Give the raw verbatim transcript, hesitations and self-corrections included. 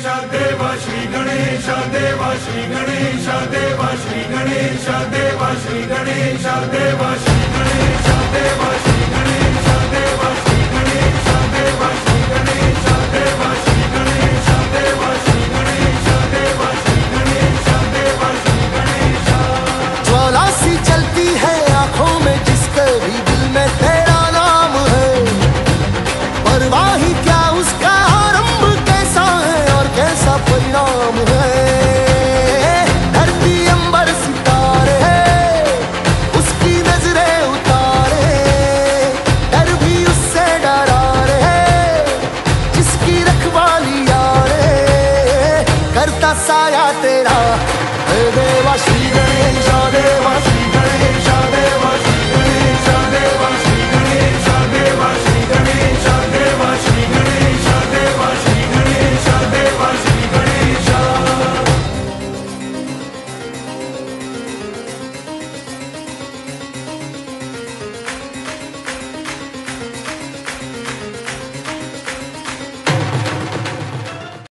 देवा श्री गणेश देवा श्री गणेश देवा श्री गणेश देवा श्री गणेश देवा श्री गणेश देवा श्री गणेश देवा श्री गणेश देवा श्री गणेश देवा श्री गणेश देवा श्री गणेश देवा श्री गणेश देवा श्री गणेश। ज्वाला सी चलती है आंखों में जिसके भी दिल में तेरा नाम है, परवाह ही क्या उसका आरंभ कैसा है और कैसा परिणाम है। धरती अंबर सितारे उसकी नजरें उतारे, डर भी उससे डरा रे जिसकी रखवाली यारे करता साया तेरा। देवा श्री गणेश देवा श्री